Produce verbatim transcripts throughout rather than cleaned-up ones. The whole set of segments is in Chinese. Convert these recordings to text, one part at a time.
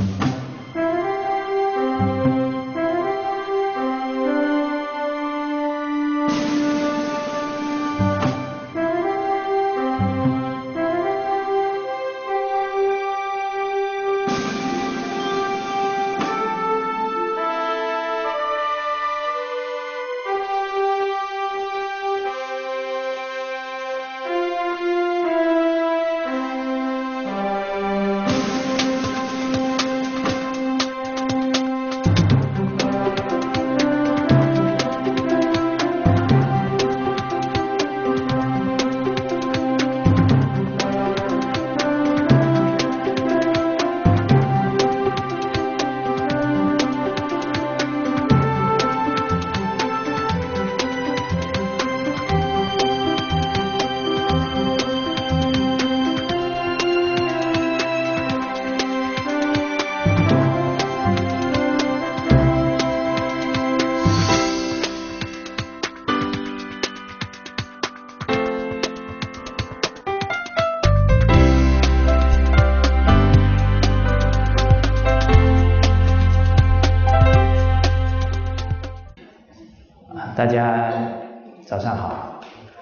大家早上好。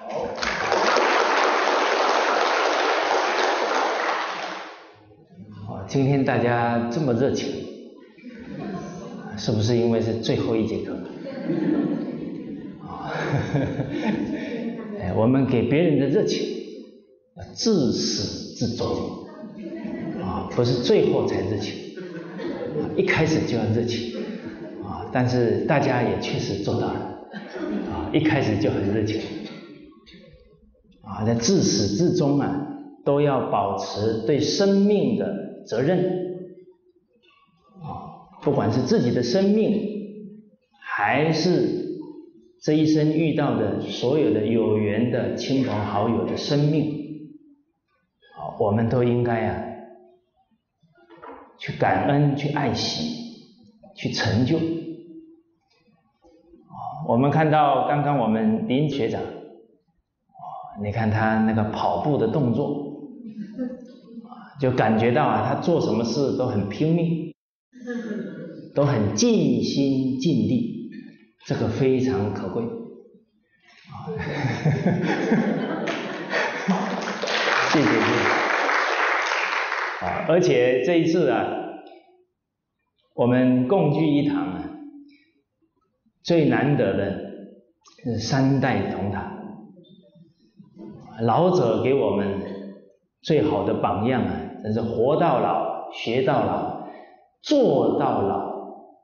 好，今天大家这么热情，是不是因为是最后一节课？我们给别人的热情要自始至终啊，不是最后才热情，一开始就要热情啊。但是大家也确实做到了。一开始就很热情啊，在自始至终啊，都要保持对生命的责任啊，不管是自己的生命，还是这一生遇到的所有的有缘的亲朋好友的生命啊，我们都应该啊，去感恩，去爱惜，去成就。我们看到刚刚我们林学长，你看他那个跑步的动作，就感觉到啊，他做什么事都很拼命，都很尽心尽力，这个非常可贵。谢谢谢谢。啊，而且这一次啊，我们共聚一堂啊，最难得的是三代同堂，老者给我们最好的榜样啊，真是活到老，学到老，做到老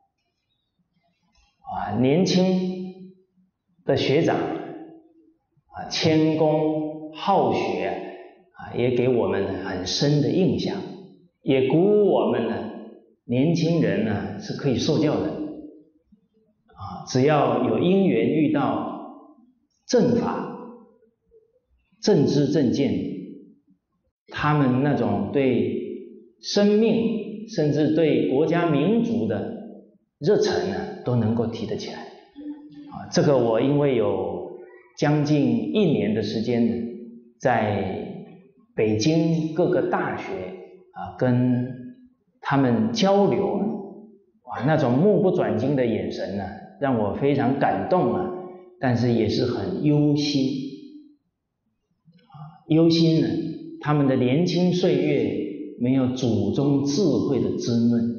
啊！年轻的学长啊，谦恭好学啊，也给我们很深的印象，也鼓舞我们呢，年轻人呢是可以受教的。只要有因缘遇到正法、正知正见，他们那种对生命甚至对国家民族的热忱呢，都能够提得起来。啊，这个我因为有将近一年的时间呢，在北京各个大学啊跟他们交流啊，哇，那种目不转睛的眼神呢，让我非常感动啊，但是也是很忧心啊，忧心呢，他们的年轻岁月没有祖宗智慧的滋润，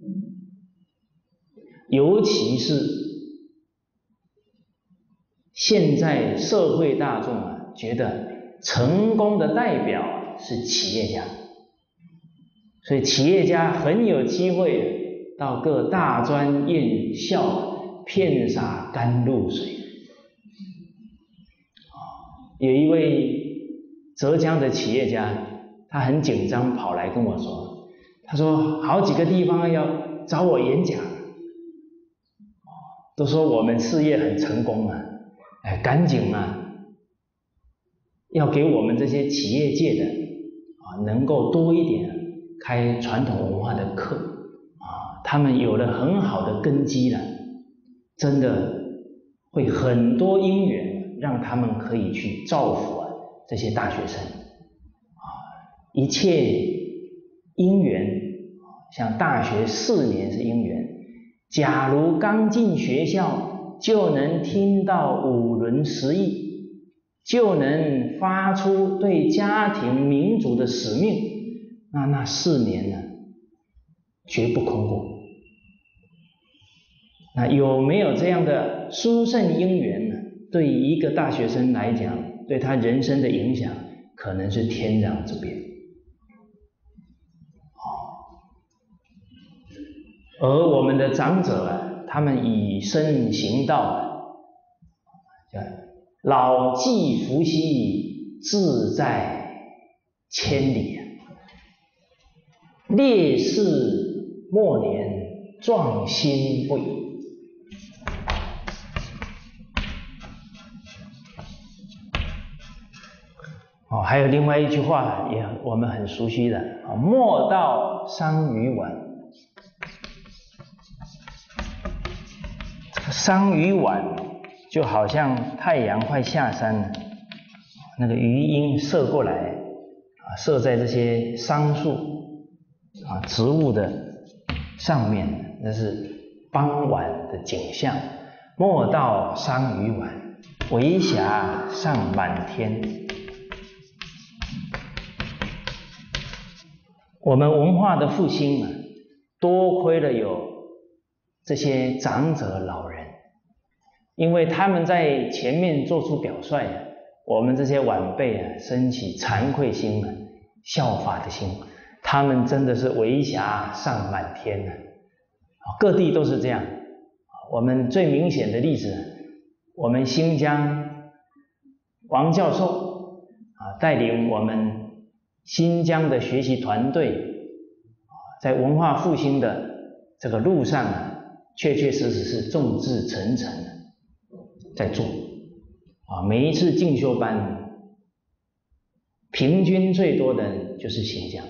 尤其是现在社会大众啊，觉得成功的代表是企业家，所以企业家很有机会到各大专院校遍洒甘露水。有一位浙江的企业家，他很紧张跑来跟我说，他说好几个地方要找我演讲，都说我们事业很成功啊，哎，赶紧啊，要给我们这些企业界的啊，能够多一点开传统文化的课啊，他们有了很好的根基了，真的会很多因缘让他们可以去造福啊这些大学生啊，一切因缘像大学四年是因缘，假如刚进学校就能听到五伦十义，就能发出对家庭民族的使命，那那四年呢，绝不空过。那有没有这样的殊胜因缘呢？对于一个大学生来讲，对他人生的影响可能是天壤之别。而我们的长者啊，他们以身行道啊，叫老骥伏羲，志在千里啊，烈士末年，壮心不已。哦，还有另外一句话也我们很熟悉的啊，莫道伤于晚。这个伤于晚，就好像太阳快下山了，那个余阴射过来啊，射在这些桑树啊植物的上面，那是傍晚的景象。莫道伤于晚，微霞尚满天。我们文化的复兴啊，多亏了有这些长者老人，因为他们在前面做出表率啊，我们这些晚辈啊，升起惭愧心啊，效法的心，他们真的是微霞尚满天啊，各地都是这样。我们最明显的例子，我们新疆王教授啊，带领我们新疆的学习团队，在文化复兴的这个路上啊，确确实实是众志成城在做啊。每一次进修班，平均最多的就是新疆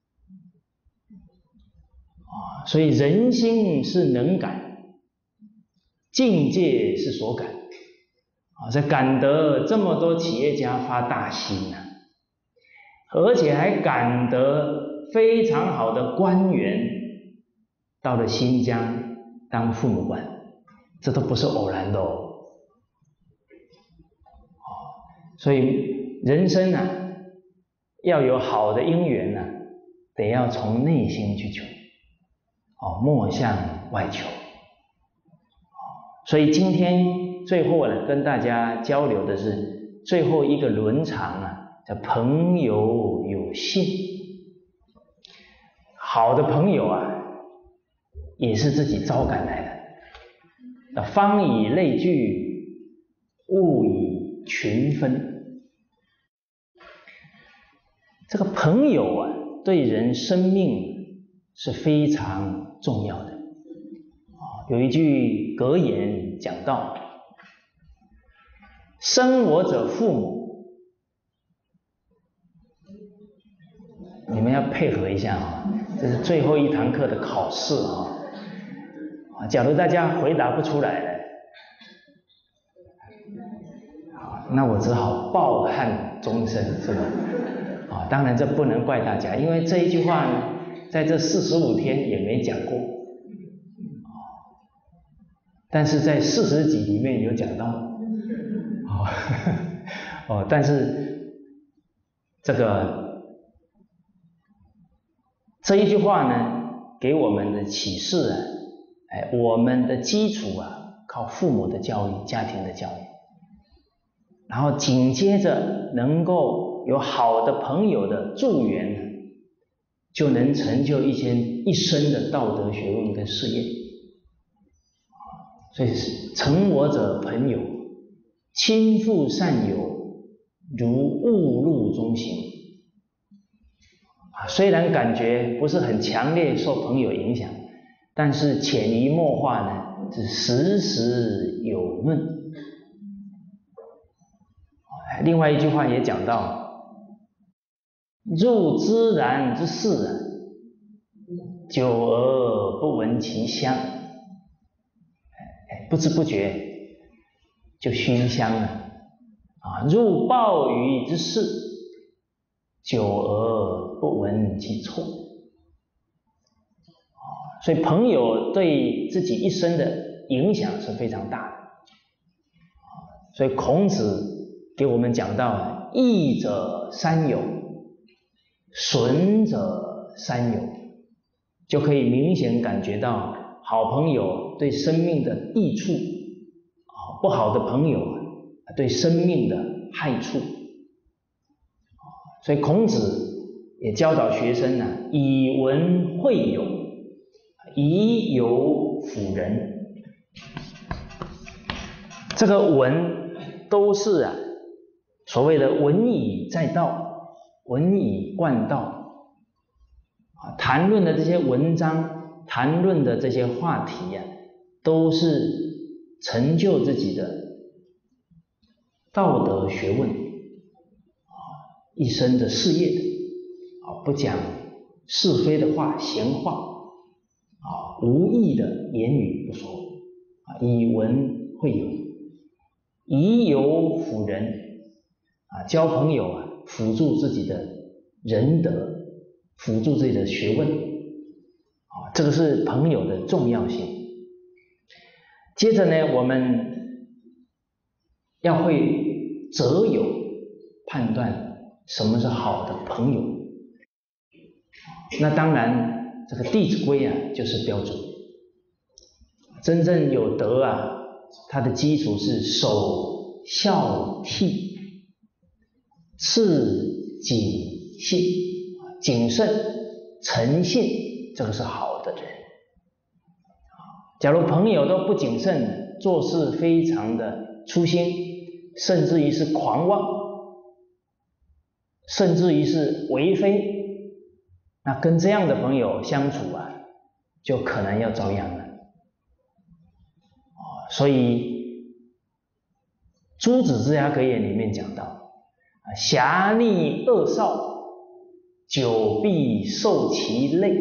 啊，所以人心是能感，境界是所感啊，这感得这么多企业家发大心啊，而且还感得非常好的官员到了新疆当父母官，这都不是偶然的哦。所以人生啊，要有好的因缘啊，得要从内心去求，哦，莫向外求。所以今天最后呢，跟大家交流的是最后一个伦常啊，叫朋友有信。好的朋友啊，也是自己招赶来的。方以类聚，物以群分。这个朋友啊，对人生命是非常重要的。有一句格言讲到：生我者父母。你们要配合一下啊，这是最后一堂课的考试啊。假如大家回答不出来，那我只好抱憾终身，是吧？啊，当然这不能怪大家，因为这一句话呢，在这四十五天也没讲过，但是在四十集里面有讲到，哦，哦，但是这个这一句话呢，给我们的启示啊，哎，我们的基础啊，靠父母的教育、家庭的教育，然后紧接着能够有好的朋友的助缘，就能成就一些一生的道德学问跟事业。所以成我者朋友，亲附善友，如误入中行。啊，虽然感觉不是很强烈受朋友影响，但是潜移默化呢，是时时有论。另外一句话也讲到：入孜然之室啊，久而不闻其香。不知不觉就熏香了啊！入鲍鱼之室，久而不闻其臭所以朋友对自己一生的影响是非常大的。所以孔子给我们讲到，益者三友，损者三友，就可以明显感觉到好朋友对生命的益处，不好的朋友对生命的害处。所以孔子也教导学生呢、啊，以文会友，以友辅仁。这个文都是啊，所谓的文以载道，文以贯道啊，谈论的这些文章，谈论的这些话题啊，都是成就自己的道德学问啊，一生的事业的啊，不讲是非的话、闲话啊，无益的言语不说啊，以文会友，以友辅仁啊，交朋友啊，辅助自己的仁德，辅助自己的学问啊，这个是朋友的重要性。接着呢，我们要会择友，判断什么是好的朋友。那当然，这个《弟子规》啊，就是标准。真正有德啊，它的基础是守孝悌、次谨信、谨慎、诚信，这个是好的人。假如朋友都不谨慎，做事非常的粗心，甚至于是狂妄，甚至于是为非，那跟这样的朋友相处啊，就可能要遭殃了。所以诸子治家格言里面讲到，侠逆恶少，久必受其累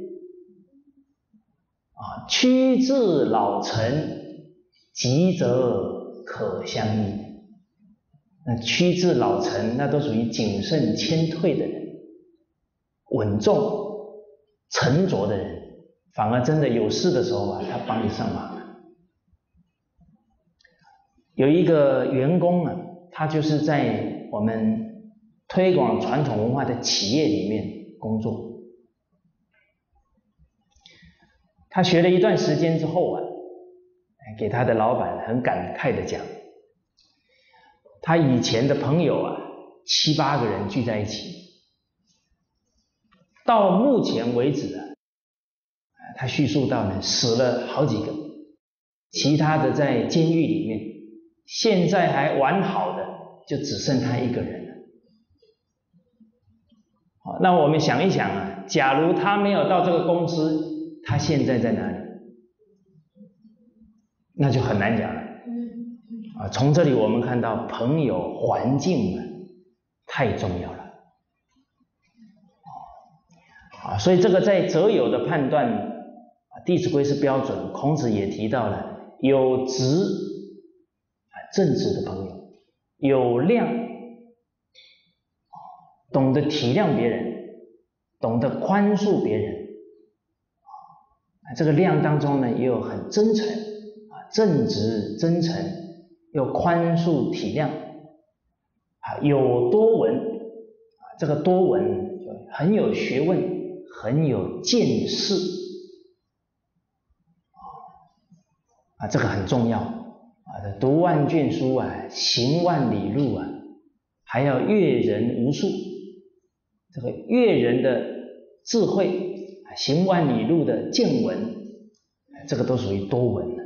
啊，趋至老成，急则可相依。那趋至老成，那都属于谨慎谦退的人，稳重沉着的人，反而真的有事的时候啊，他帮你上忙。有一个员工啊，他就是在我们推广传统文化的企业里面工作。他学了一段时间之后啊，给他的老板很感慨的讲，他以前的朋友啊，七八个人聚在一起，到目前为止啊，他叙述到呢，死了好几个，其他的在监狱里面，现在还完好的就只剩他一个人了。好，那我们想一想啊，假如他没有到这个公司，他现在在哪里？那就很难讲了。啊，从这里我们看到朋友环境啊太重要了。啊，所以这个在择友的判断，啊，《弟子规》是标准，孔子也提到了有直啊正直的朋友，有量，懂得体谅别人，懂得宽恕别人。啊，这个量当中呢，也有很真诚啊，正直真诚，又宽恕体谅啊，有多闻啊，这个多闻就很有学问，很有见识啊，这个很重要啊，读万卷书啊，行万里路啊，还要阅人无数。这个阅人的智慧，行万里路的见闻，这个都属于多闻了。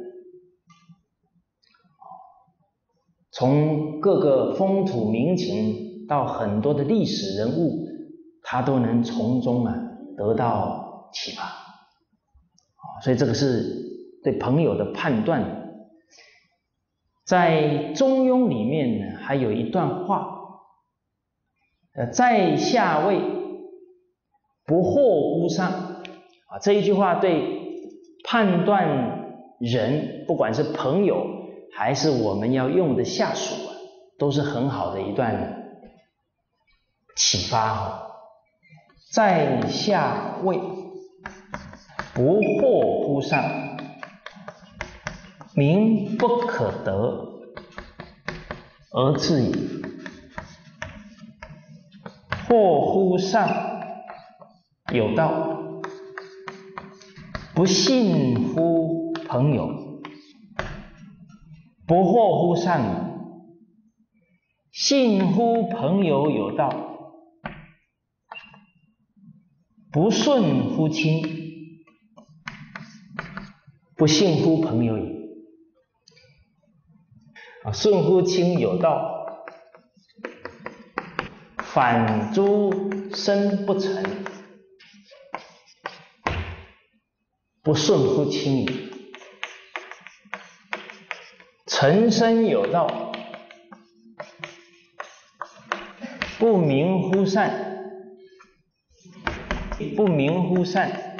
从各个风土民情到很多的历史人物，他都能从中啊得到启发。所以这个是对朋友的判断。在《中庸》里面呢，还有一段话，呃，在下位，不惑乎上啊，这一句话对判断人，不管是朋友还是我们要用的下属啊，都是很好的一段启发哦。在下位， 不惑乎上，名不可得而自矣。惑乎上有道，不信乎朋友。不惑乎上，信乎朋友有道，不顺乎亲，不信乎朋友也。啊，顺乎亲有道，反诸身不成，不顺乎亲也。成身有道，不明乎善，不明乎善，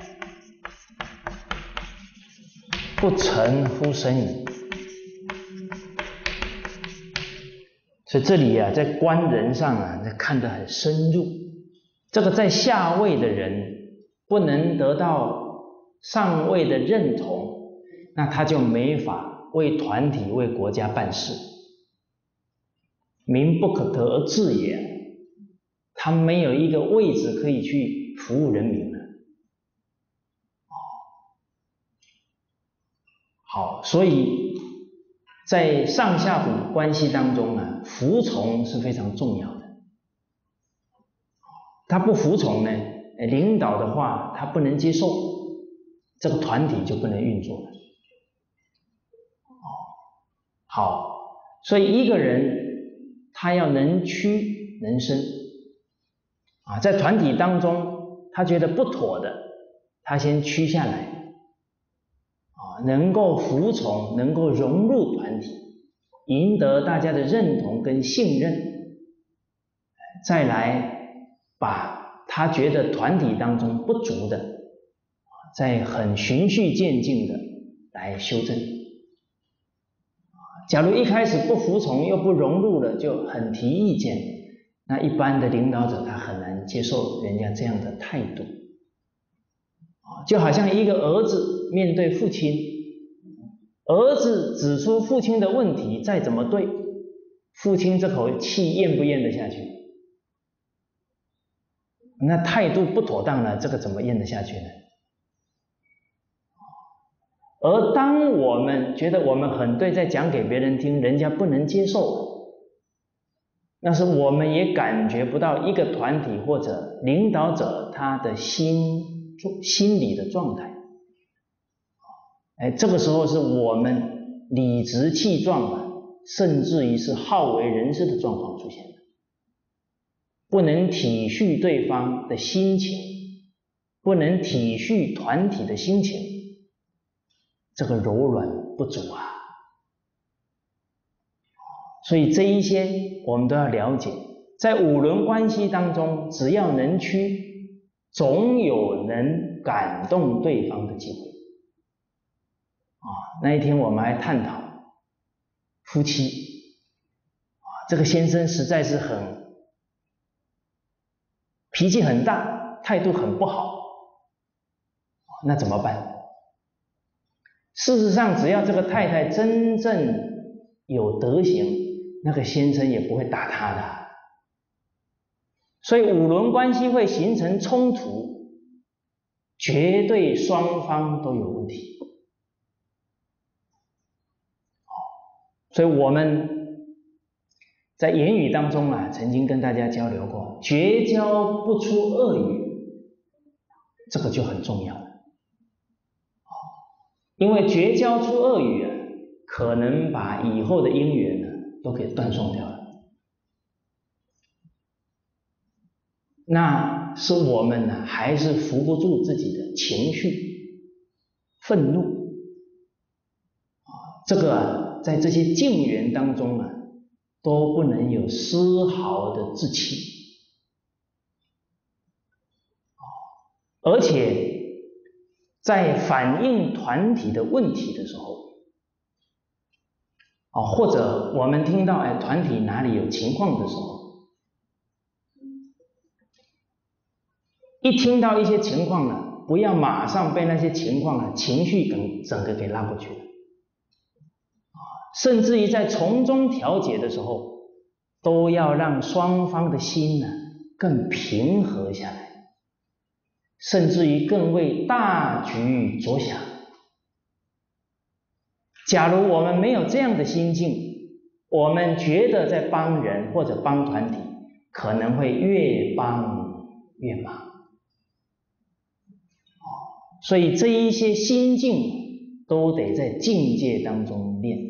不成乎身矣。所以这里啊，在观人上啊，看得很深入。这个在下位的人不能得到上位的认同，那他就没法为团体、为国家办事。民不可得而治也，他没有一个位置可以去服务人民了。好，所以在上下府关系当中啊，服从是非常重要的。他不服从呢，领导的话他不能接受，这个团体就不能运作了。好，所以一个人他要能屈能伸啊，在团体当中他觉得不妥的，他先屈下来啊，能够服从，能够融入团体，赢得大家的认同跟信任，再来把他觉得团体当中不足的，再很循序渐进的来修正。假如一开始不服从又不融入了，就很提意见，那一般的领导者他很难接受人家这样的态度。就好像一个儿子面对父亲，儿子指出父亲的问题，再怎么对，父亲这口气咽不咽得下去？那态度不妥当了，这个怎么咽得下去呢？而当我们觉得我们很对，在讲给别人听，人家不能接受，那是我们也感觉不到一个团体或者领导者他的心心理的状态。哎，这个时候是我们理直气壮啊，甚至于是好为人师的状况出现了，不能体恤对方的心情，不能体恤团体的心情，这个柔软不足啊。所以这一些我们都要了解，在五伦关系当中，只要能屈，总有能感动对方的机会。啊，那一天我们还探讨夫妻，啊，这个先生实在是很脾气很大，态度很不好，那怎么办？事实上，只要这个太太真正有德行，那个先生也不会打她的。所以五伦关系会形成冲突，绝对双方都有问题。所以我们在言语当中啊，曾经跟大家交流过，绝交不出恶语，这个就很重要了。因为绝交出恶语啊，可能把以后的姻缘呢都给断送掉了。那是我们呢，还是扶不住自己的情绪、愤怒啊？这个啊，在这些境缘当中啊，都不能有丝毫的志气，而且在反映团体的问题的时候，啊，或者我们听到哎团体哪里有情况的时候，一听到一些情况呢， 不要马上被那些情况啊情绪整整个给拉过去了，甚至于在从中调解的时候，都要让双方的心呢更平和下来，甚至于更为大局着想。假如我们没有这样的心境，我们觉得在帮人或者帮团体，可能会越帮越忙。所以这一些心境都得在境界当中练。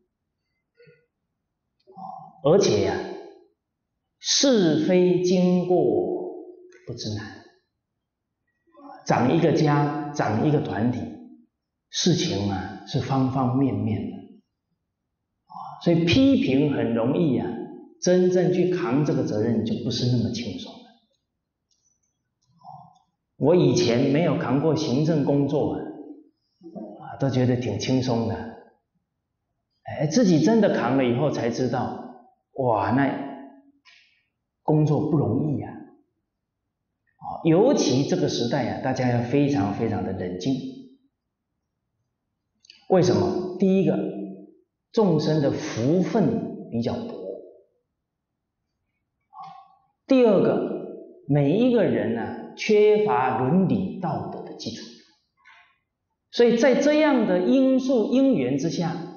而且呀、啊，是非经过不知难。长一个家，长一个团体，事情啊是方方面面的，所以批评很容易啊，真正去扛这个责任就不是那么轻松了。我以前没有扛过行政工作啊，都觉得挺轻松的。哎，自己真的扛了以后才知道，哇，那工作不容易啊。尤其这个时代啊，大家要非常非常的冷静。为什么？第一个，众生的福分比较薄；第二个，每一个人呢、啊、缺乏伦理道德的基础，所以在这样的因素因缘之下，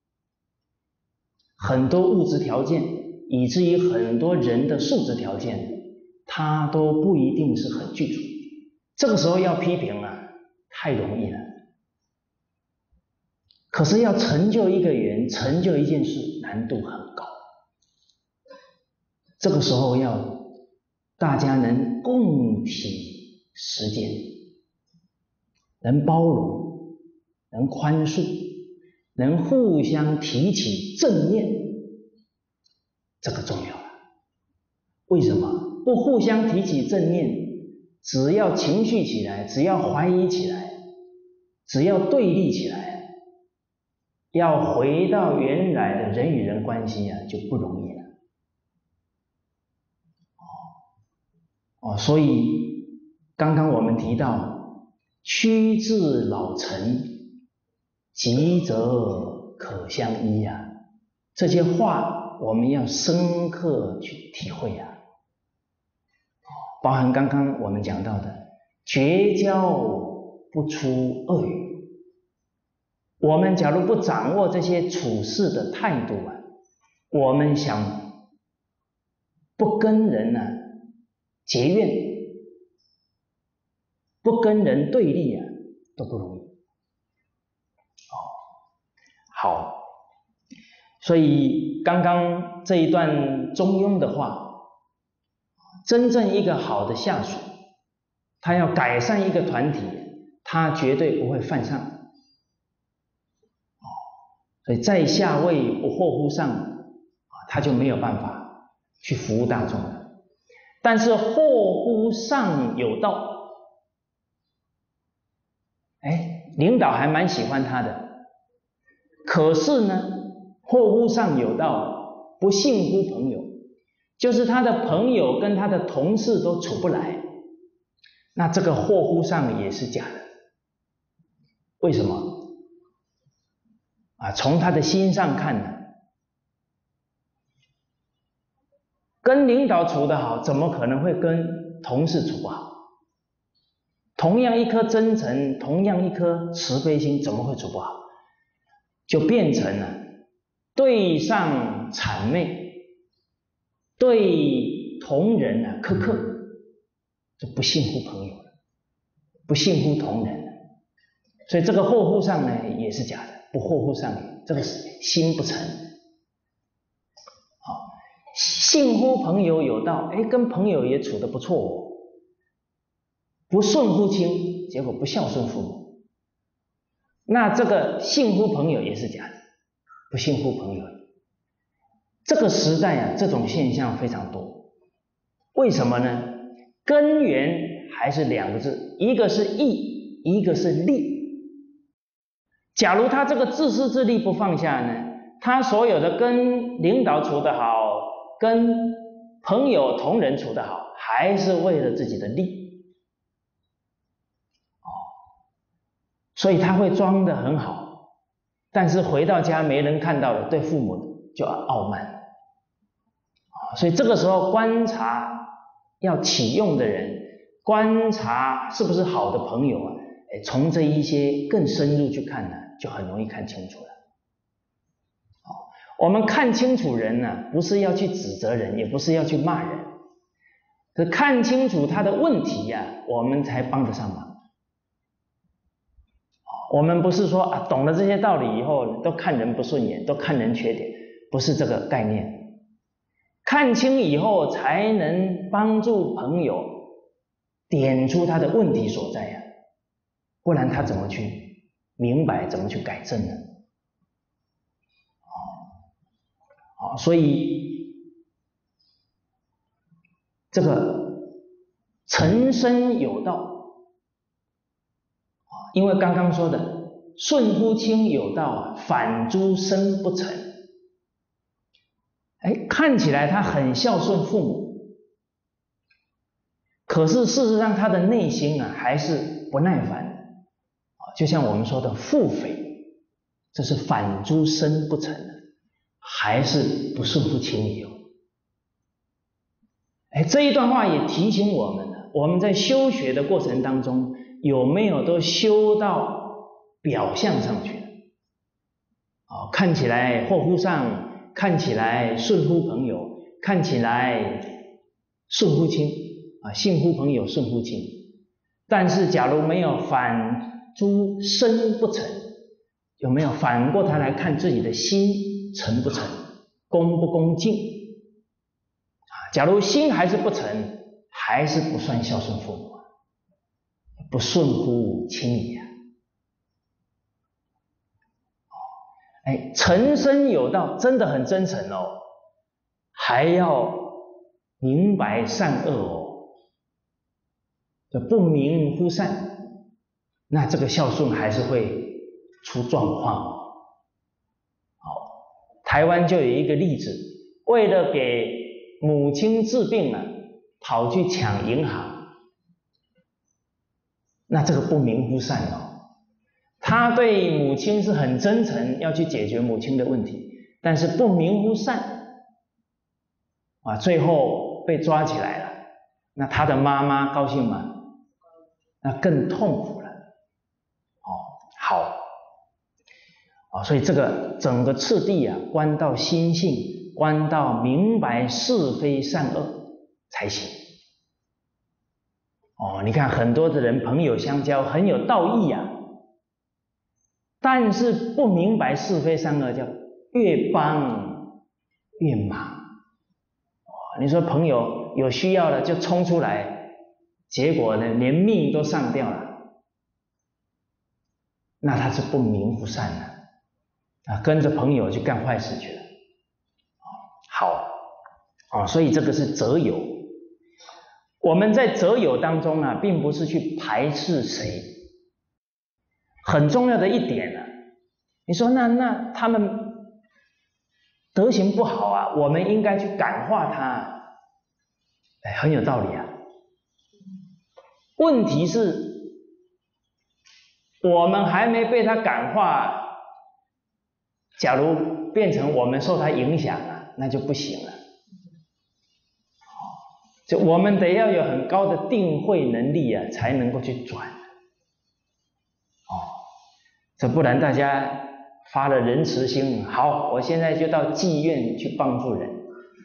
很多物质条件，以至于很多人的素质条件，它都不一定是很具足。这个时候要批评啊，太容易了。可是要成就一个缘，成就一件事，难度很高。这个时候要大家能共体时间，能包容，能宽恕，能互相提起正念，这个重要了。为什么？不互相提起正念，只要情绪起来，只要怀疑起来，只要对立起来，要回到原来的人与人关系啊，就不容易了。哦，所以刚刚我们提到趋至老成，急则可相依啊，这些话我们要深刻去体会啊。包含刚刚我们讲到的绝交不出恶语。我们假如不掌握这些处事的态度啊，我们想不跟人啊结怨，不跟人对立啊，都不容易。哦，好，所以刚刚这一段中庸的话，真正一个好的下属，他要改善一个团体，他绝对不会犯上。所以在下位不惑乎上，他就没有办法去服务大众了。但是惑乎上有道，哎，领导还蛮喜欢他的。可是呢，惑乎上有道，不信乎朋友，就是他的朋友跟他的同事都处不来，那这个惑乎上也是假的。为什么？啊，从他的心上看呢，跟领导处得好，怎么可能会跟同事处不好？同样一颗真诚，同样一颗慈悲心，怎么会处不好？就变成了对上谄媚，对同人啊苛刻，就不信乎朋友了，不信乎同人了。所以这个惑乎上呢也是假的，不惑乎上也，这个心不诚。好，信乎朋友有道，哎，跟朋友也处得不错哦。不顺乎亲，结果不孝顺父母，那这个信乎朋友也是假的，不信乎朋友。这个时代啊，这种现象非常多。为什么呢？根源还是两个字，一个是义，一个是利。假如他这个自私自利不放下呢，他所有的跟领导处得好，跟朋友同仁处得好，还是为了自己的利。 所以他会装得很好，但是回到家没人看到了，对父母就傲慢。所以这个时候观察要启用的人，观察是不是好的朋友啊，从这一些更深入去看呢，就很容易看清楚了。我们看清楚人呢，不是要去指责人，也不是要去骂人，是看清楚他的问题呀，我们才帮得上忙。我们不是说啊，懂了这些道理以后都看人不顺眼，都看人缺点，不是这个概念。看清以后才能帮助朋友点出他的问题所在呀，不然他怎么去明白，怎么去改正呢？哦，所以这个诚身有道，因为刚刚说的顺乎亲有道，反诸身不成。哎，看起来他很孝顺父母，可是事实上他的内心啊还是不耐烦，就像我们说的腹诽，这是反诸身不成的，还是不顺乎情理哦。哎，这一段话也提醒我们了，我们在修学的过程当中，有没有都修到表象上去了？哦，看起来或乎上，看起来顺乎朋友，看起来顺乎亲啊，信乎朋友，顺乎亲。但是假如没有反诸身不成，有没有反过他来看自己的心诚不诚，恭不恭敬？假如心还是不诚，还是不算孝顺父母，不顺乎情理啊。哎，诚身有道，真的很真诚哦，还要明白善恶哦，这不明乎善，那这个孝顺还是会出状况哦。好，台湾就有一个例子，为了给母亲治病啊，跑去抢银行，那这个不明乎善哦。他对母亲是很真诚，要去解决母亲的问题，但是不明乎善啊，最后被抓起来了。那他的妈妈高兴吗？那更痛苦了。哦，好啊，所以这个整个次第啊，观到心性，观到明白是非善恶才行。哦，你看很多的人朋友相交很有道义啊，但是不明白是非善恶，叫越帮越忙。哦，你说朋友有需要了就冲出来，结果呢连命都上掉了，那他是不明乎善的啊，跟着朋友去干坏事去了。好啊，所以这个是择友。我们在择友当中啊，并不是去排斥谁。很重要的一点啊，你说那那他们德行不好啊，我们应该去感化他，哎，很有道理啊。问题是，我们还没被他感化，假如变成我们受他影响啊，那就不行了。就我们得要有很高的定慧能力啊，才能够去转。这不然大家发了仁慈心，好，我现在就到妓院去帮助人。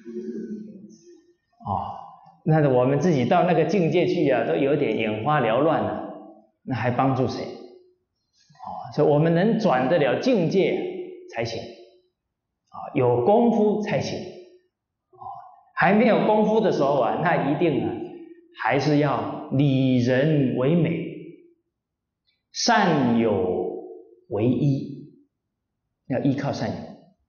哦，那我们自己到那个境界去啊，都有点眼花缭乱了，那还帮助谁？哦，所以我们能转得了境界才行。啊，有功夫才行。哦，还没有功夫的时候啊，那一定啊，还是要理人为美，善友为依，要依靠善友。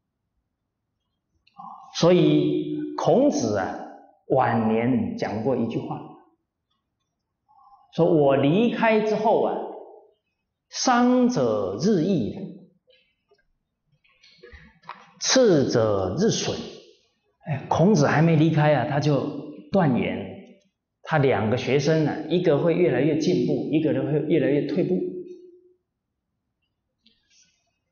所以孔子啊晚年讲过一句话，说我离开之后啊，伤者日益，次者日损。哎，孔子还没离开啊，他就断言，他两个学生啊，一个会越来越进步，一个人会越来越退步。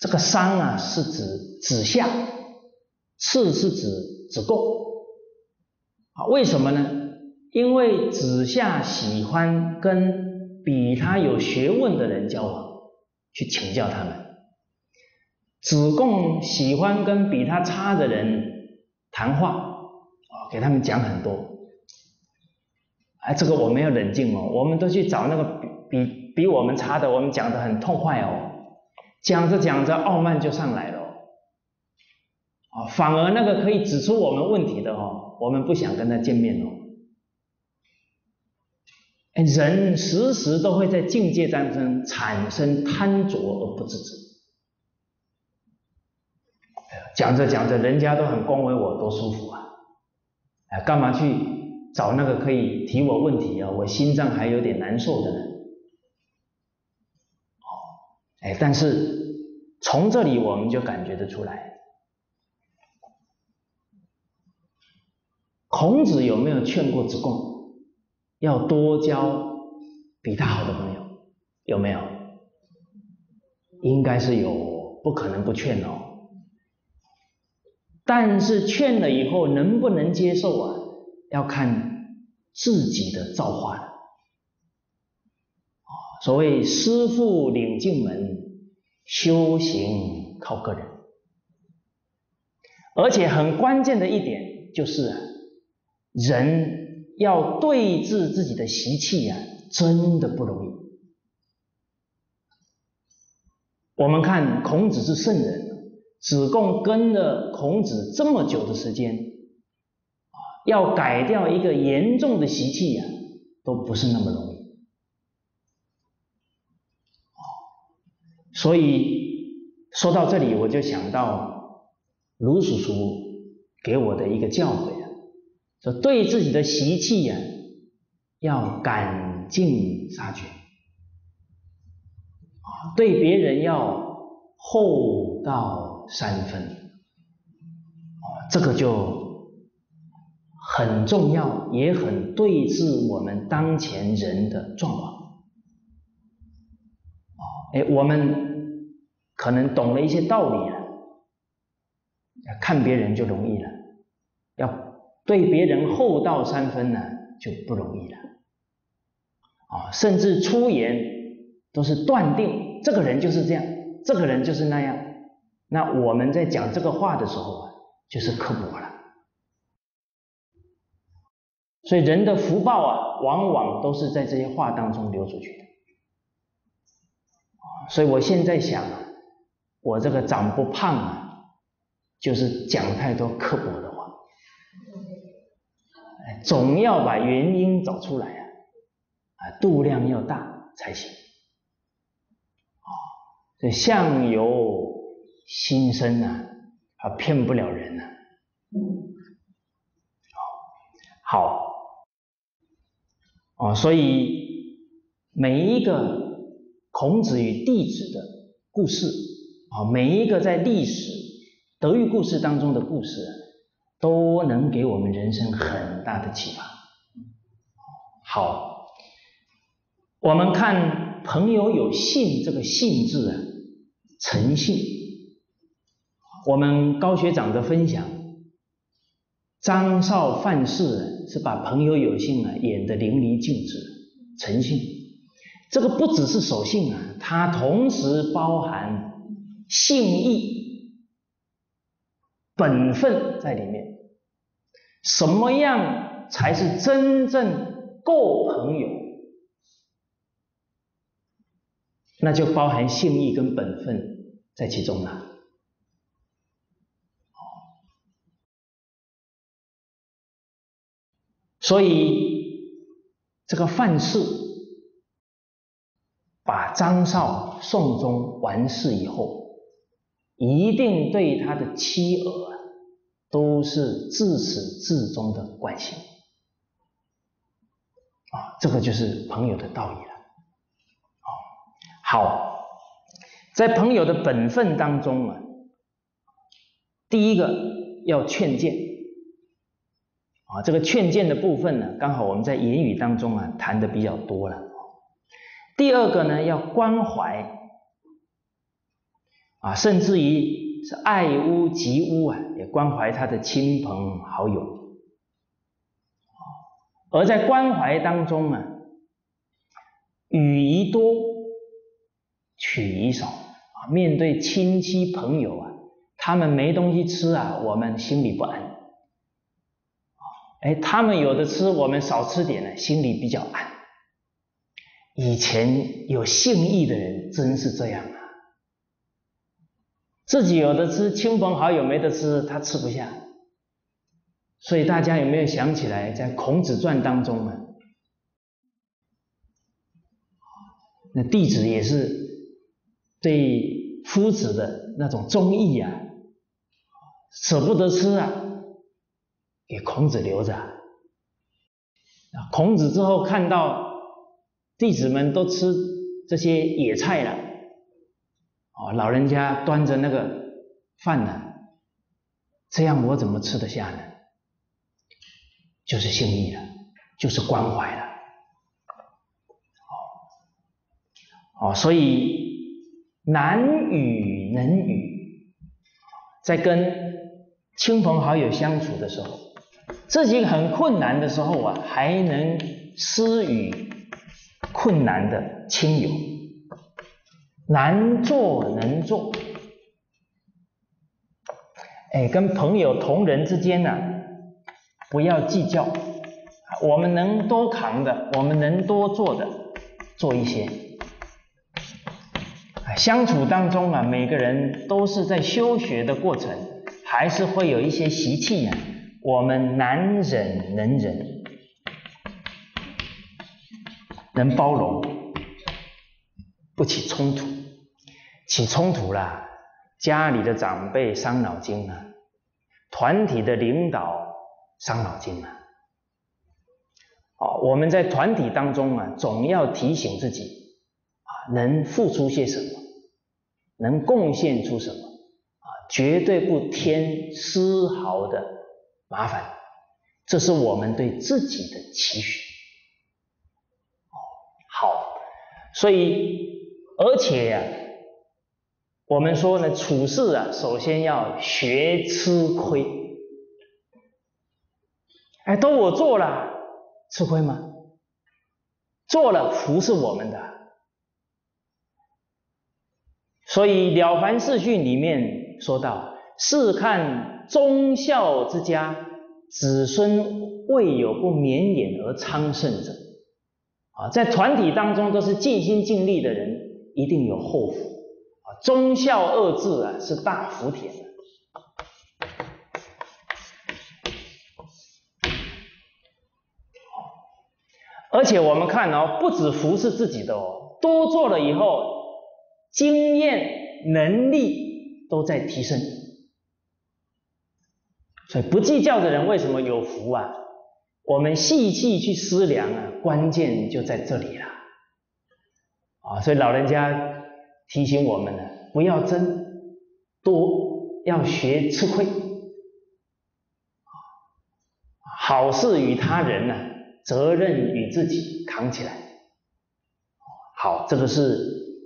这个商啊是指子夏，次是指子贡。啊，为什么呢？因为子夏喜欢跟比他有学问的人交往，去请教他们；子贡喜欢跟比他差的人谈话，给他们讲很多。哎，这个我们要冷静哦，我们都去找那个比比比我们差的，我们讲得很痛快哦，讲着讲着傲慢就上来了哦，反而那个可以指出我们问题的哦，我们不想跟他见面哦。人时时都会在境界当中产生贪着而不自知。讲着讲着，人家都很恭维我，多舒服啊！哎，干嘛去找那个可以提我问题啊？我心脏还有点难受的呢。哦，哎，但是从这里我们就感觉得出来，孔子有没有劝过子贡要多交比他好的朋友？有没有？应该是有，不可能不劝哦。但是劝了以后能不能接受啊？要看自己的造化了。所谓师父领进门，修行靠个人。而且很关键的一点就是啊，人要对治自己的习气啊，真的不容易。我们看孔子是圣人，子贡跟了孔子这么久的时间，要改掉一个严重的习气啊，都不是那么容易。所以说到这里，我就想到卢叔叔给我的一个教诲啊，说对自己的习气啊，要赶尽杀绝，对别人要厚道三分，这个就很重要，也很对治我们当前人的状况。哎，我们可能懂了一些道理了，看别人就容易了，要对别人厚道三分呢，就不容易了。啊，甚至出言都是断定这个人就是这样，这个人就是那样。那我们在讲这个话的时候啊，就是刻薄了。所以人的福报啊，往往都是在这些话当中流出去的。所以我现在想啊，我这个长不胖啊，就是讲太多刻薄的话，总要把原因找出来啊，啊，度量要大才行。啊，这相由心生啊，啊，骗不了人啊。好，哦，所以每一个孔子与弟子的故事啊，每一个在历史德育故事当中的故事，都能给我们人生很大的启发。好，我们看朋友有信这个信字啊，诚信。我们高学长的分享，张绍范氏是把朋友有信啊演得淋漓尽致，诚信。这个不只是守信啊，它同时包含信义、本分在里面。什么样才是真正够朋友？那就包含信义跟本分在其中了。所以这个范氏把张绍送终完事以后，一定对他的妻儿都是自始至终的关心啊，这个就是朋友的道理了。好，在朋友的本分当中啊，第一个要劝谏啊，这个劝谏的部分呢，刚好我们在言语当中啊谈的比较多了。第二个呢，要关怀， 啊，甚至于是爱屋及乌啊，也关怀他的亲朋好友。而在关怀当中啊，予宜多，取宜少啊。面对亲戚朋友啊，他们没东西吃啊，我们心里不安。哎，他们有的吃，我们少吃点呢，心里比较安。以前有信义的人真是这样啊，自己有的吃，亲朋好友没得吃，他吃不下。所以大家有没有想起来，在孔子传当中啊，那弟子也是对夫子的那种忠义啊，舍不得吃啊，给孔子留着啊。孔子之后看到弟子们都吃这些野菜了，哦，老人家端着那个饭呢，这样我怎么吃得下呢？就是信义了，就是关怀了。哦，所以难与能与，在跟亲朋好友相处的时候，自己很困难的时候啊，还能施与困难的亲友，难做能做。哎，跟朋友同仁之间呢、啊，不要计较，我们能多扛的，我们能多做的，做一些。相处当中啊，每个人都是在修学的过程，还是会有一些习气呢，我们难忍能忍，能包容，不起冲突。起冲突啦，家里的长辈伤脑筋啊，团体的领导伤脑筋啊。哦，我们在团体当中啊，总要提醒自己啊，能付出些什么，能贡献出什么啊，绝对不添丝毫的麻烦，这是我们对自己的期许。哦，好，所以而且呀、啊，我们说呢，处事啊，首先要学吃亏。哎，都我做了，吃亏吗？做了，福是我们的。所以《了凡四训》里面说到：试看忠孝之家，子孙未有不绵延而昌盛者。啊，在团体当中都是尽心尽力的人，一定有后福。啊，忠孝二字啊，是大福田。而且我们看哦，不止福是自己的哦，多做了以后，经验能力都在提升。所以不计较的人为什么有福啊？我们细细去思量啊，关键就在这里了。啊，所以老人家提醒我们呢，不要争，多要学吃亏。好事与他人呢、啊，责任与自己扛起来。好，这个是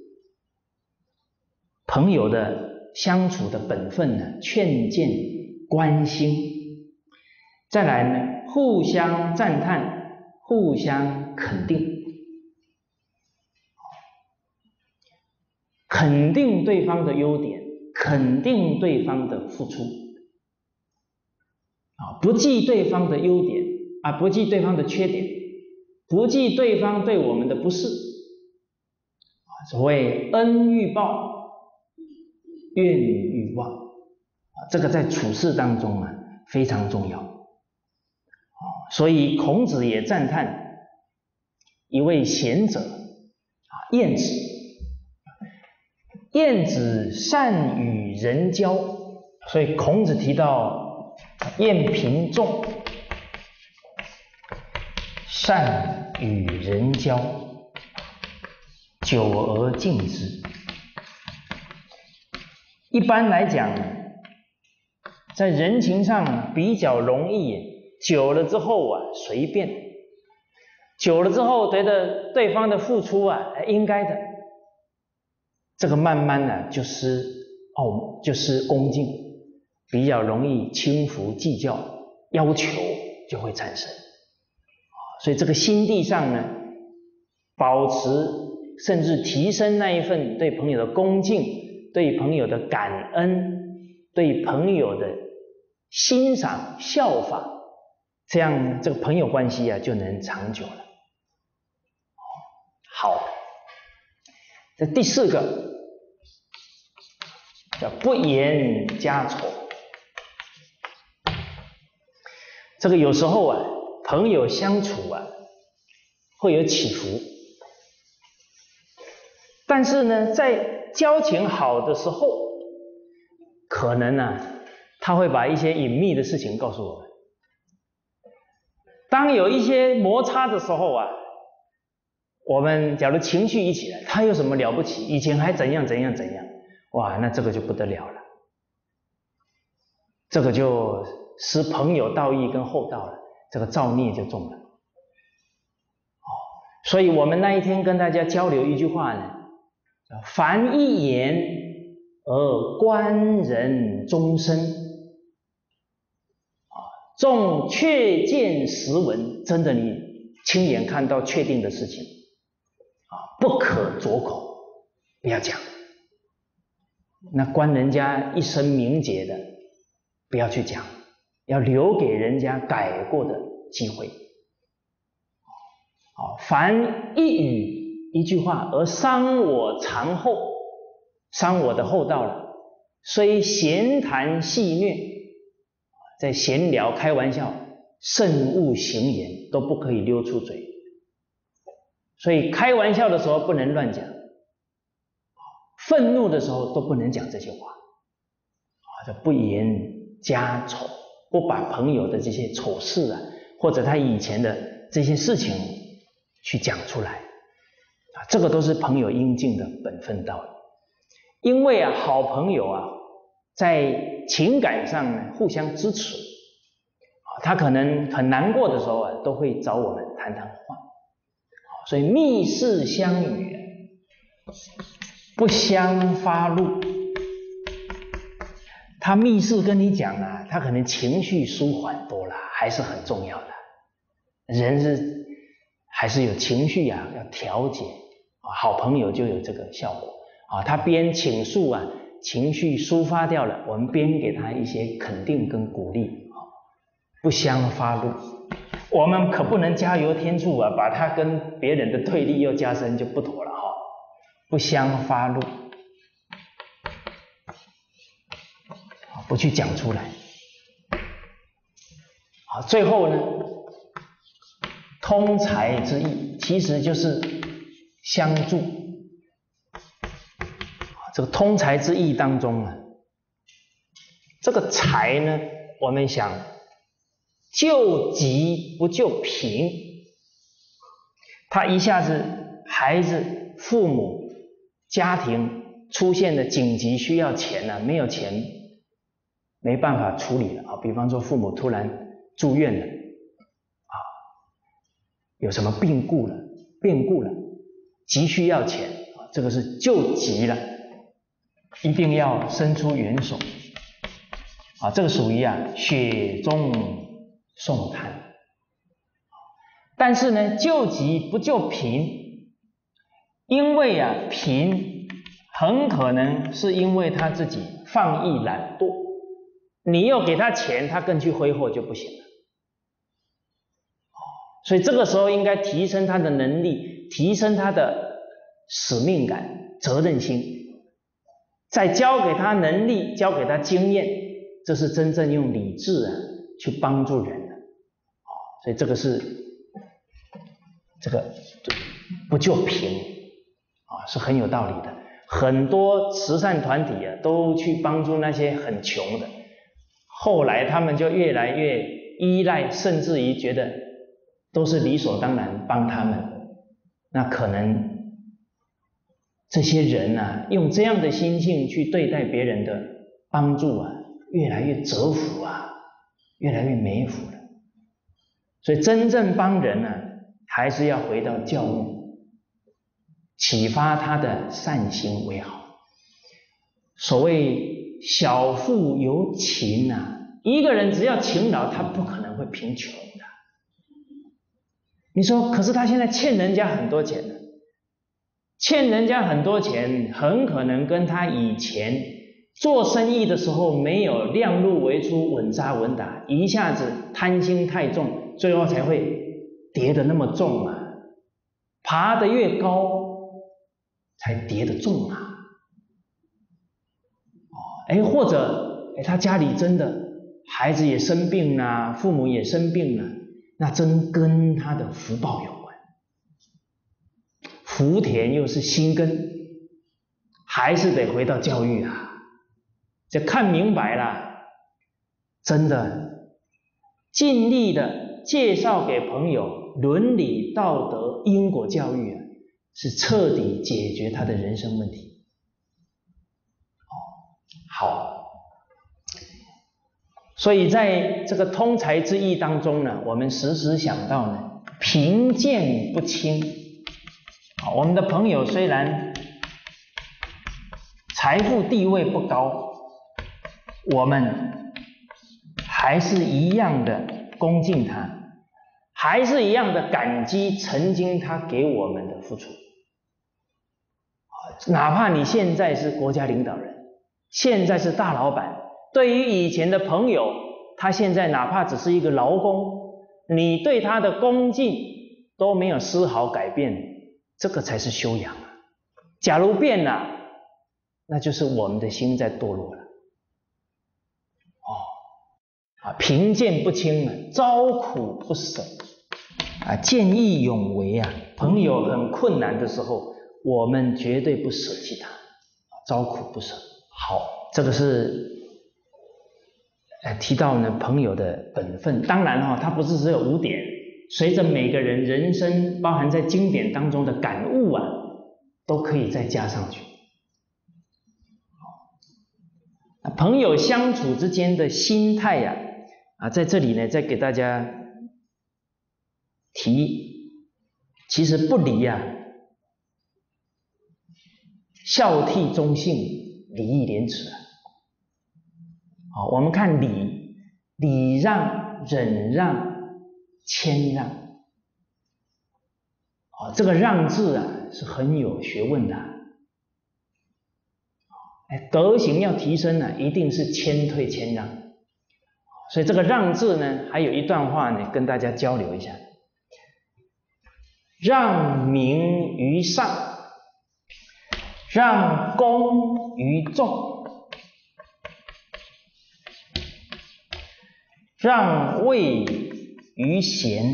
朋友的相处的本分呢，劝谏关心。再来呢，互相赞叹，互相肯定，肯定对方的优点，肯定对方的付出，啊，不计对方的优点啊，不计对方的缺点，不计对方对我们的不是。所谓恩欲报，怨欲忘，这个在处事当中啊非常重要。所以孔子也赞叹一位贤者啊，晏子。晏子善与人交，所以孔子提到晏平仲善与人交，久而敬之。一般来讲，在人情上比较容易，久了之后啊，随便；久了之后，觉得对方的付出啊，应该的，这个慢慢呢、啊、就失哦，就是恭敬，比较容易轻浮计较，要求就会产生。所以这个心地上呢，保持甚至提升那一份对朋友的恭敬，对朋友的感恩，对朋友的欣赏效法，这样这个朋友关系啊就能长久了。好，这第四个叫不言家丑。这个有时候啊，朋友相处啊会有起伏，但是呢，在交情好的时候，可能啊他会把一些隐秘的事情告诉我们。当有一些摩擦的时候啊，我们假如情绪一起来，他有什么了不起？以前还怎样怎样怎样，哇，那这个就不得了了，这个就失朋友道义跟厚道了，这个造孽就重了。哦，所以我们那一天跟大家交流一句话呢，凡一言而观人终身。纵确见实闻，真的你亲眼看到确定的事情啊，不可着口，不要讲。那关人家一生名节的，不要去讲，要留给人家改过的机会。啊，凡一语一句话而伤我长厚，伤我的厚道了，虽闲谈戏谑。在闲聊开玩笑，慎勿行言，都不可以溜出嘴。所以开玩笑的时候不能乱讲，愤怒的时候都不能讲这些话。啊，这不言家丑，不把朋友的这些丑事啊，或者他以前的这些事情去讲出来。啊，这个都是朋友应尽的本分道理。因为啊，好朋友啊，在情感上呢互相支持，他可能很难过的时候啊，都会找我们谈谈话。所以密室相语，不相发怒。他密室跟你讲啊，他可能情绪舒缓多了，还是很重要的。人是还是有情绪啊，要调节。好朋友就有这个效果啊，他边倾诉啊，情绪抒发掉了，我们边给他一些肯定跟鼓励，不相发怒。我们可不能加油添醋啊，把他跟别人的对立又加深，就不妥了哈。不相发怒，不去讲出来。好，最后呢，通财之意其实就是相助。这个通财之意当中啊，这个财呢，我们想救急不救贫，他一下子孩子、父母、家庭出现了紧急需要钱了、啊，没有钱没办法处理了啊。比方说父母突然住院了啊，有什么病故了、变故了，急需要钱啊，这个是救急了。一定要伸出援手啊！这个属于啊雪中送炭。但是呢，救急不救贫，因为啊贫很可能是因为他自己放逸懒惰，你又给他钱，他更去挥霍就不行了。所以这个时候应该提升他的能力，提升他的使命感、责任心。再教给他能力，教给他经验，这是真正用理智啊去帮助人的。哦，所以这个是这个不救贫啊，是很有道理的。很多慈善团体啊，都去帮助那些很穷的，后来他们就越来越依赖，甚至于觉得都是理所当然帮他们。那可能这些人啊，用这样的心性去对待别人的帮助啊，越来越折服啊，越来越没福了。所以真正帮人啊，还是要回到教育，启发他的善行为好。 所谓小富由勤啊，一个人只要勤劳，他不可能会贫穷的。你说，可是他现在欠人家很多钱呢，欠人家很多钱，很可能跟他以前做生意的时候没有量入为出、稳扎稳打，一下子贪心太重，最后才会跌得那么重啊。爬得越高，才跌得重啊。哎，或者哎，他家里真的孩子也生病了，父母也生病了，那真跟他的福报有关。福田又是心根，还是得回到教育啊。这看明白了，真的尽力的介绍给朋友伦理道德因果教育啊，是彻底解决他的人生问题。好，所以在这个通才之义当中呢，我们时时想到呢，贫贱不轻。我们的朋友虽然财富地位不高，我们还是一样的恭敬他，还是一样的感激曾经他给我们的付出。哪怕你现在是国家领导人，现在是大老板，对于以前的朋友，他现在哪怕只是一个劳工，你对他的恭敬都没有丝毫改变，这个才是修养啊。假如变了，那就是我们的心在堕落了。哦，啊，贫贱不轻啊，遭苦不舍啊，见义勇为啊。朋友很困难的时候，我们绝对不舍弃他，遭苦不舍。好，这个是呃提到呢朋友的本分。当然哈、哦，它不是只有五点，随着每个人人生包含在经典当中的感悟啊，都可以再加上去。朋友相处之间的心态呀、啊，啊，在这里呢，再给大家提，其实不离啊，孝悌忠信，礼义廉耻啊。好，我们看礼，礼让、忍让、谦让。哦，这个让字啊，是很有学问的。德行要提升呢，一定是谦退谦让。所以这个让字呢，还有一段话呢，跟大家交流一下。让名于上，让功于众，让位于贤，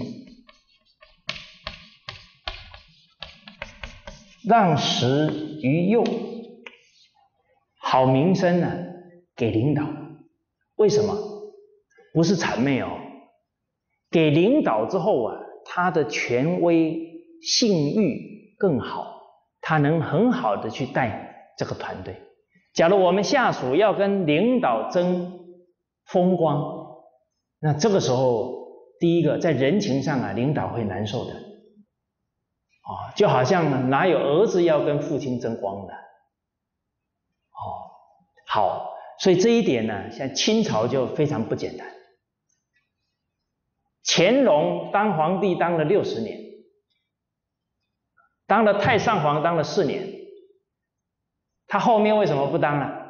让时于右。好名声呢、啊，给领导。为什么？不是谄媚哦。给领导之后啊，他的权威信誉更好，他能很好的去带这个团队。假如我们下属要跟领导争风光，那这个时候，第一个在人情上啊，领导会难受的。哦，就好像哪有儿子要跟父亲争光的？哦，好，所以这一点呢，像清朝就非常不简单。乾隆当皇帝当了六十年，当了太上皇当了四年，他后面为什么不当了？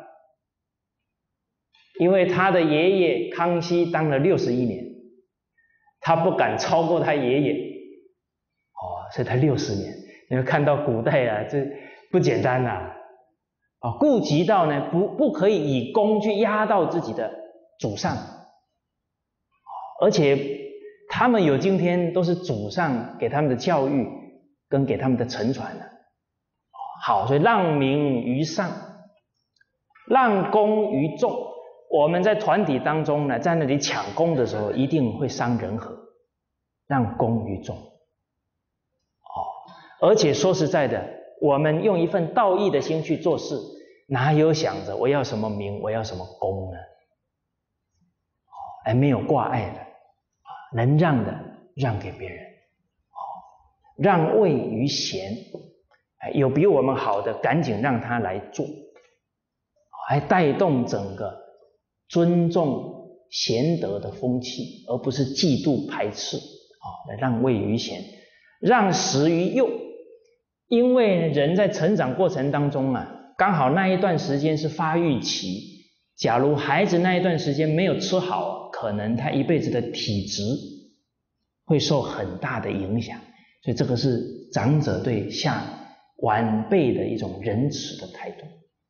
因为他的爷爷康熙当了六十一年，他不敢超过他爷爷，哦，所以他六十年。你会看到古代啊，这不简单呐、啊。啊，顾及到呢，不不可以以功去压到自己的祖上，而且他们有今天都是祖上给他们的教育跟给他们的承传的。好，所以让名于上，让功于众。我们在团体当中呢，在那里抢功的时候，一定会伤人和，让功于众。哦，而且说实在的，我们用一份道义的心去做事，哪有想着我要什么名，我要什么功呢？而没有挂碍的，能让的让给别人，让位于贤，有比我们好的，赶紧让他来做。 还带动整个尊重贤德的风气，而不是嫉妒排斥啊，让位于贤，让时于幼。因为人在成长过程当中啊，刚好那一段时间是发育期，假如孩子那一段时间没有吃好，可能他一辈子的体质会受很大的影响。所以这个是长者对下晚辈的一种仁慈的态度。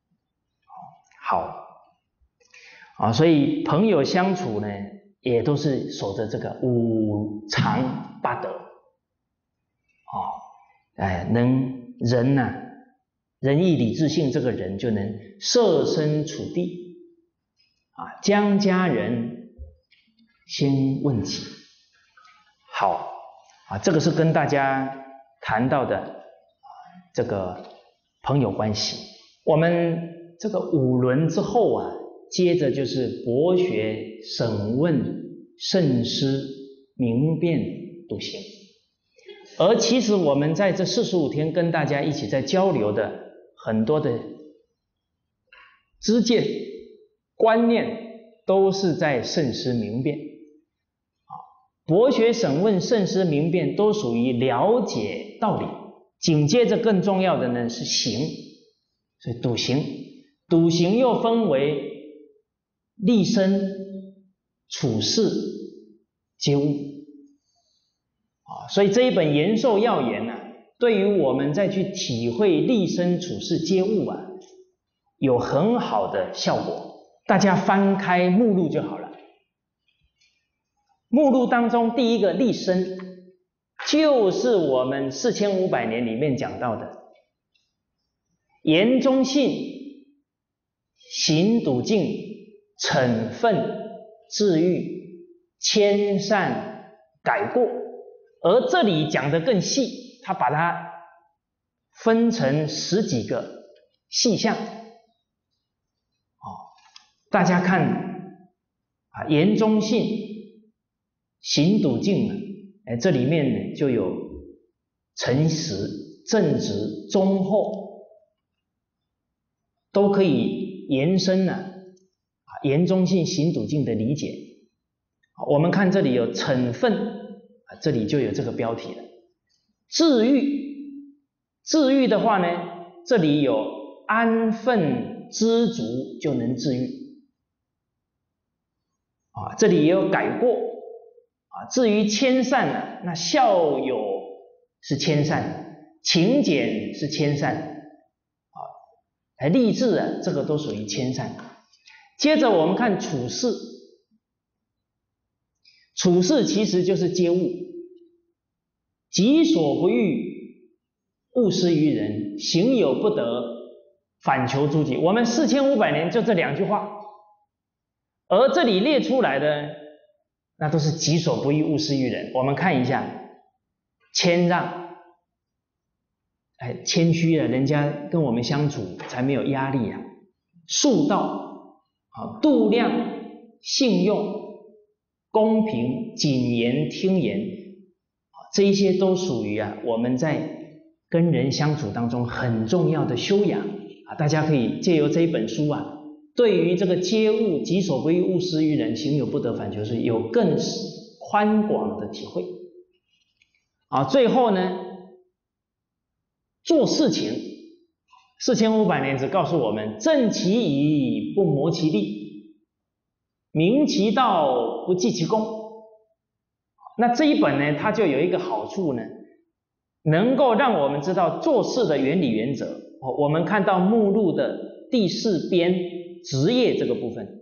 好啊，所以朋友相处呢，也都是守着这个五常八德。哦，哎，能人呐、啊，仁义礼智信，这个人就能设身处地啊，将家人先问己。好啊，这个是跟大家谈到的啊，这个朋友关系。我们这个五伦之后啊，接着就是博学、审问、慎思、明辨、笃行。而其实我们在这四十五天跟大家一起在交流的很多的知见、观念，都是在慎思明辨。博学、审问、慎思、明辨都属于了解道理。紧接着更重要的呢是行，所以笃行。笃行又分为立身、处世、皆物。啊，所以这一本延寿要言呢、啊，对于我们再去体会立身处世皆物啊，有很好的效果。大家翻开目录就好了。目录当中第一个立身，就是我们四千五百年里面讲到的言忠信、行笃敬、惩愤、治愈、谦善、改过。而这里讲得更细，他把它分成十几个细项。哦，大家看啊，言忠信、行笃敬呢，哎，这里面呢就有诚实、正直、忠厚，都可以延伸呢啊言忠信、行笃敬的理解。我们看这里有惩愤。这里就有这个标题了。治愈，治愈的话呢，这里有安分知足就能治愈啊，这里也有改过啊。至于谦善呢，那孝友是谦善，勤俭是谦善啊，哎，励志啊，这个都属于谦善。接着我们看处事。处事其实就是皆物，己所不欲，勿施于人，行有不得，反求诸己。我们四千五百年就这两句话，而这里列出来的那都是己所不欲，勿施于人。我们看一下，谦让，哎，谦虚啊，人家跟我们相处才没有压力啊。恕道啊，度量、信用。公平、谨言、听言，这一些都属于啊我们在跟人相处当中很重要的修养啊。大家可以借由这一本书啊，对于这个皆物、己所不欲，勿施于人，行有不得，反求诸己，有更宽广的体会啊。最后呢，做事情，四千五百年只告诉我们：正其仪，不磨其力。明其道，不计其功。那这一本呢，它就有一个好处呢，能够让我们知道做事的原理原则。我们看到目录的第四编职业这个部分，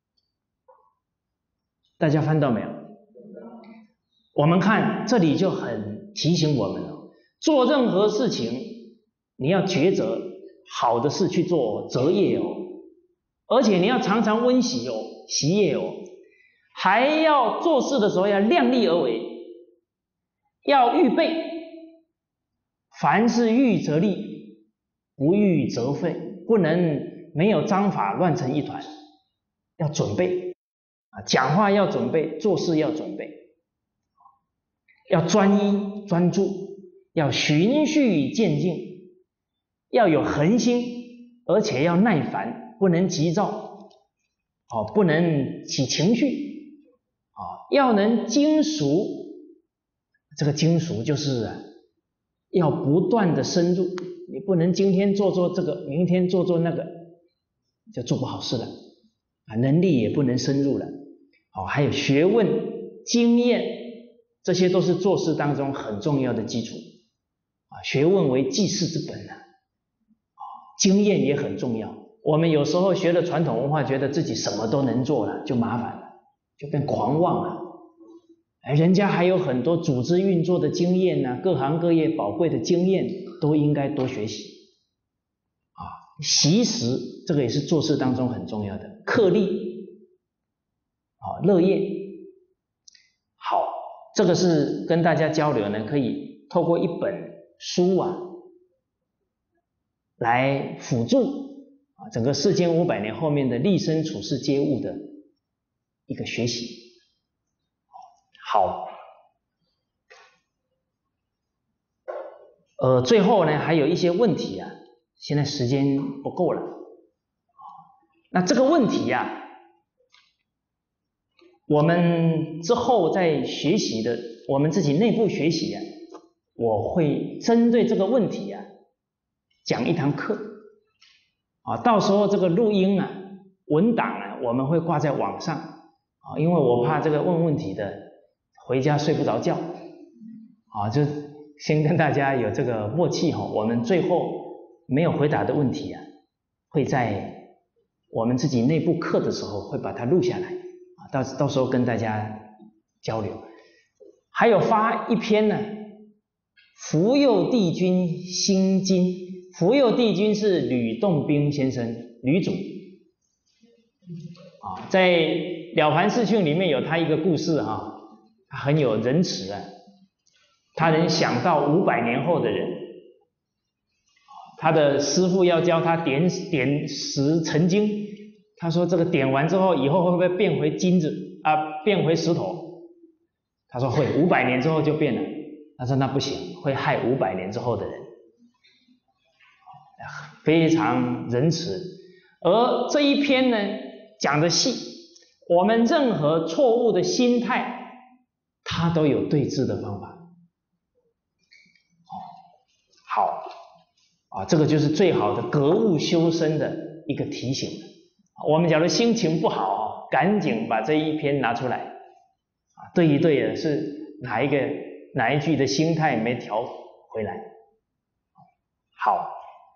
大家翻到没有？我们看这里就很提醒我们了，做任何事情你要抉择，好的事去做，择业哦，而且你要常常温习哦。习业哦，还要做事的时候要量力而为，要预备，凡是预则立，不预则废，不能没有章法乱成一团，要准备啊，讲话要准备，做事要准备，要专一专注，要循序渐进，要有恒心，而且要耐烦。 不能急躁，哦，不能起情绪，哦，要能精熟。这个精熟就是啊，要不断的深入，你不能今天做做这个，明天做做那个，就做不好事了啊，能力也不能深入了。哦，还有学问、经验，这些都是做事当中很重要的基础啊。学问为济世之本啊，啊，经验也很重要。我们有时候学了传统文化，觉得自己什么都能做了，就麻烦了，就变狂妄了。哎，人家还有很多组织运作的经验呢、啊，各行各业宝贵的经验，都应该多学习啊。习时，这个也是做事当中很重要的。克力啊，乐业。好，这个是跟大家交流呢，可以透过一本书啊，来辅助啊整个世间五百年后面的立身处世皆物的一个学习。好，呃，最后呢还有一些问题啊，现在时间不够了，那这个问题呀、啊，我们之后在学习的，我们自己内部学习啊，我会针对这个问题啊，讲一堂课啊，到时候这个录音啊、文档啊，我们会挂在网上啊，因为我怕这个问问题的回家睡不着觉啊，就先跟大家有这个默契哈，我们最后没有回答的问题啊，会在我们自己内部课的时候会把它录下来啊，到到时候跟大家交流。还有发一篇呢，福佑帝君心经，福佑帝君是吕洞宾先生，吕祖啊，在《了凡四训》里面有他一个故事哈、啊，他很有仁慈啊，他能想到五百年后的人，他的师父要教他点点石成金，他说这个点完之后，以后会不会变回金子啊？变回石头？他说会，五百年之后就变了。他说那不行，会害五百年之后的人，非常仁慈。而这一篇呢，讲的细，我们任何错误的心态，它都有对治的方法。好啊，这个就是最好的格物修身的一个提醒。我们假如心情不好，赶紧把这一篇拿出来啊，对一对的是哪一个哪一句的心态没调回来。好，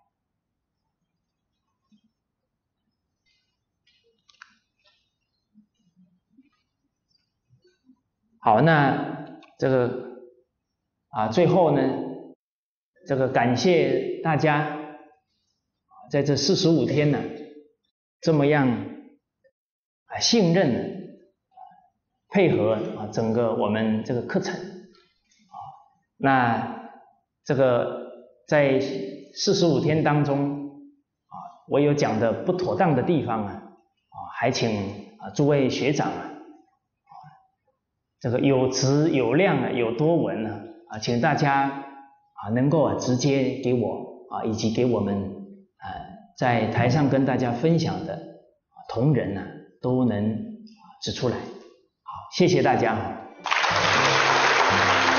好，那这个啊，最后呢，这个感谢大家在这四十五天呢，这么样啊信任配合啊整个我们这个课程啊，那这个在四十五天当中啊，我有讲的不妥当的地方啊，啊还请啊诸位学长啊，这个有质有量啊，有多闻啊，啊请大家啊能够啊直接给我啊以及给我们啊在台上跟大家分享的同仁呢、啊、都能指出来。好，谢谢大家。